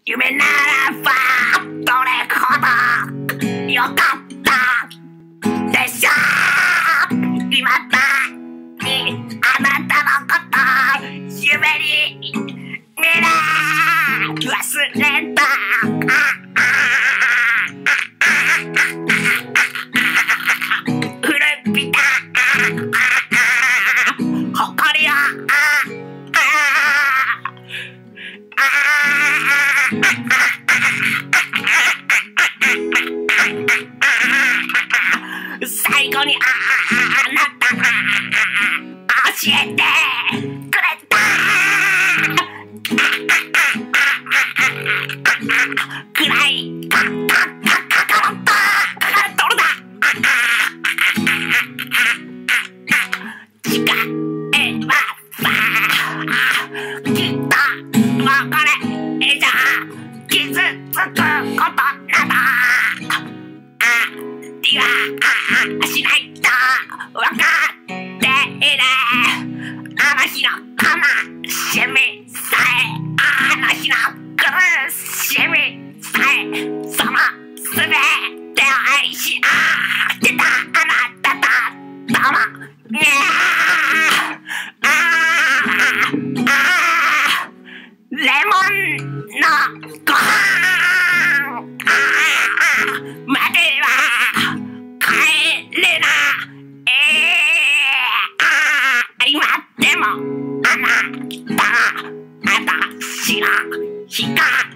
夢ならばどれほどよかったでしょう。今だにあなたのこと夢に見れ忘れた。古びた誇りを最後にあなたが教えてくれた暗いカカロットだ誓えばさきっと別れじゃ傷つくことなど気がしないと分かっている。あの日の悲しみさえあの日の苦しみさえその全てを愛し合ってたあなたと共にレモンのご飯までは帰れない今でもあなたは私の光